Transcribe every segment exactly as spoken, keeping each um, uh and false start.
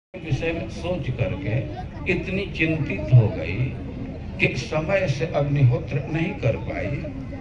विषय में सोच करके इतनी चिंतित हो गई कि समय से अग्निहोत्र नहीं कर पाई।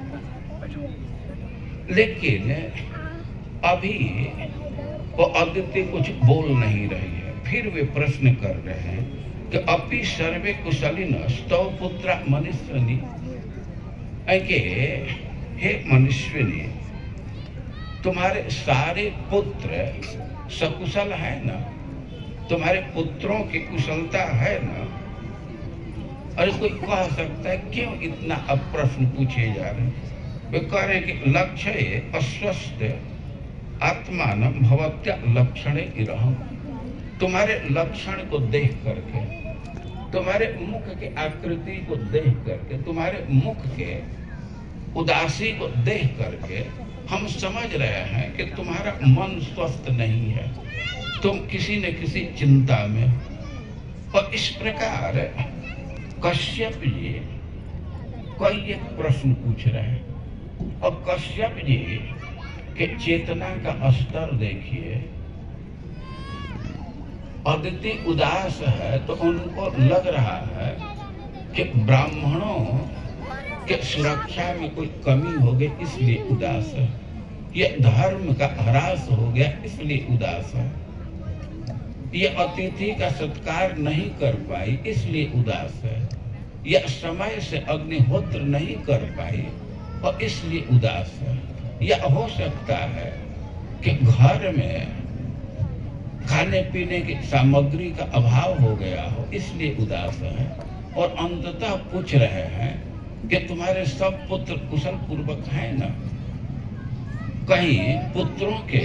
लेकिन अभी वो अदिति कुछ बोल नहीं रही है। फिर वे प्रश्न कर रहे हैं कि अपि सर्वे कुशलिन स्तव पुत्र मनुष्यनि, के हे मनुष्यनि, तुम्हारे सारे पुत्र सकुशल है ना? तुम्हारे पुत्रों की कुशलता है ना? अरे कोई कह सकता है क्यों इतना अब प्रश्न पूछे जा रहे हैं? वे कह रहे हैं कि लक्ष्य अस्वस्थ आत्मान भवत्या लक्षणे इरहम। तुम्हारे लक्षण को देख करके, तुम्हारे मुख की आकृति को देख करके, तुम्हारे मुख के उदासी को देख करके हम समझ रहे हैं कि तुम्हारा मन स्वस्थ नहीं है, तुम किसी न किसी चिंता में। और इस प्रकार कश्यप जी कोई एक प्रश्न पूछ रहे हैं और कश्यप जी के चेतना का स्तर देखिए। अदिति उदास है तो उनको लग रहा है कि ब्राह्मणों के सुरक्षा में कोई कमी हो गई इसलिए उदास है, ये धर्म का ह्रास हो गया इसलिए उदास है, ये अतिथि का सत्कार नहीं कर पाई इसलिए उदास है, यह समय से अग्निहोत्र नहीं कर पाई और इसलिए उदास है। यह हो सकता है कि घर में खाने पीने की सामग्री का अभाव हो गया हो इसलिए उदास है। और अंततः पूछ रहे हैं कि तुम्हारे सब पुत्र कुशल पूर्वक हैं ना? कहीं पुत्रों के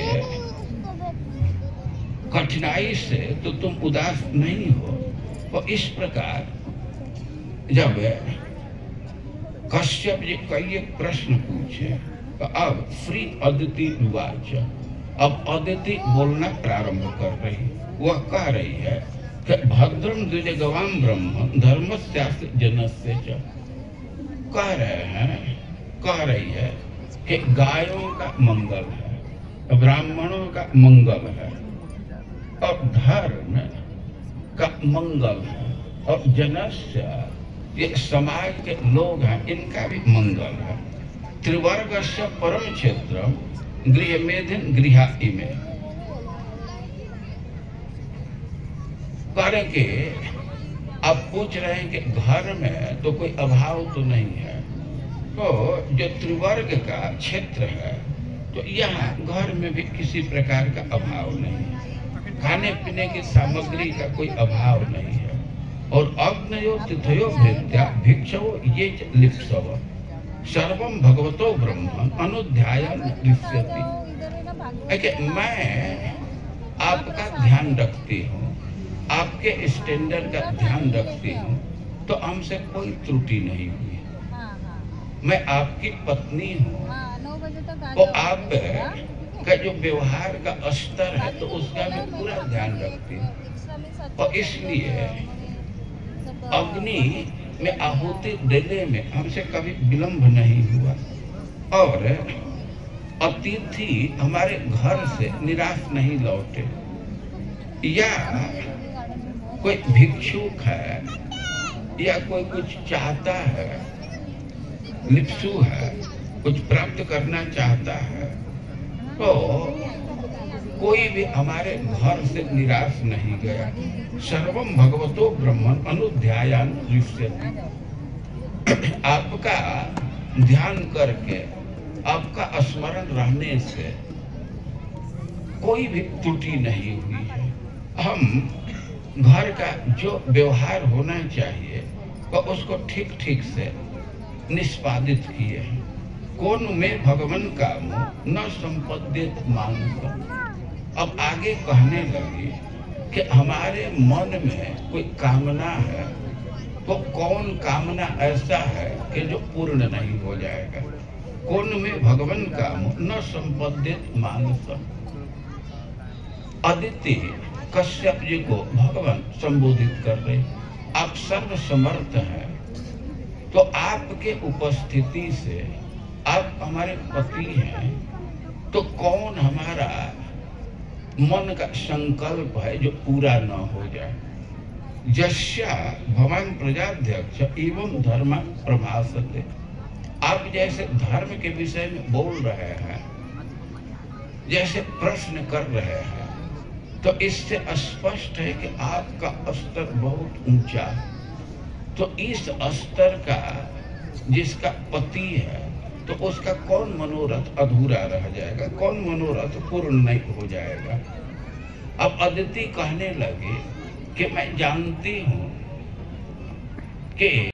कठिनाई से तो तुम उदास नहीं हो। और इस प्रकार जब कश्यप जी कई प्रश्न पूछे तो अब श्री अदिति उवाच, अब अदिति बोलना प्रारंभ कर रही। वह कह रही है कि भद्रम द्विजगवाम ब्रह्म धर्मस्यास्य जनस्य च। कह रहे हैं कह रही है कि गायों का मंगल है, ब्राह्मणों का मंगल है और धर्म का मंगल है और जनस्य, ये समाज के लोग हैं, इनका भी मंगल है। त्रिवर्ग से परम क्षेत्र गृह मेधिन गृहा इमे। कह के आप पूछ रहे हैं कि घर में तो कोई अभाव तो नहीं है, तो जो त्रिवर्ग का क्षेत्र है तो यहाँ घर में भी किसी प्रकार का अभाव नहीं है, खाने पीने की सामग्री का कोई अभाव नहीं है। और अग्नयो तिथयो भृत्या भिक्षवो ये लिप्सव सर्वम भगवतो ब्रह्म अनुध्यायन दृश्यति। मैं आपका ध्यान रखती हूँ, आपके स्टैंडर्ड का ध्यान रखती हूँ, तो हमसे कोई त्रुटि नहीं हुई। मैं आपकी पत्नी हूँ तो आप का जो व्यवहार का स्तर है तो उसका मैं पूरा ध्यान रखती हूँ। और इसलिए अग्नि में आहुति देने में हमसे कभी विलंब नहीं हुआ। और अतिथि हमारे घर से निराश नहीं लौटे। या कोई भिक्षुक है या कोई कुछ चाहता है, लिप्सु है, कुछ प्राप्त करना चाहता है, तो कोई भी हमारे घर से निराश नहीं गया। सर्वम भगवतो ब्रह्मन अनुध्यायन दृश्यति। आपका ध्यान करके, आपका स्मरण रहने से कोई भी त्रुटि नहीं हुई है। हम घर का जो व्यवहार होना चाहिए तो उसको ठीक ठीक से निष्पादित किए हैं। कौन में भगवान काम न संपद्यत मानुष। अब आगे कहने लगी कि हमारे मन में कोई कामना है तो कौन कामना ऐसा है कि जो पूर्ण नहीं हो जाएगा। कौन में भगवान काम न संपद्यत मानुष। अदिति कश्यप जी को भगवान संबोधित कर रहे, आप सर्व समर्थ हैं, तो आपके उपस्थिति से, आप हमारे पति हैं, तो कौन हमारा मन का संकल्प है जो पूरा न हो जाए। जस्या भवान प्रजाध्यक्ष एवं धर्म प्रभासते, आप जैसे धर्म के विषय में बोल रहे हैं, जैसे प्रश्न कर रहे हैं, तो इससे स्पष्ट है कि आपका स्तर बहुत ऊंचा है। तो इस स्तर का जिसका पति है, तो उसका कौन मनोरथ अधूरा रह जाएगा, कौन मनोरथ पूर्ण नहीं हो जाएगा। अब अदिति कहने लगे कि मैं जानती हूं कि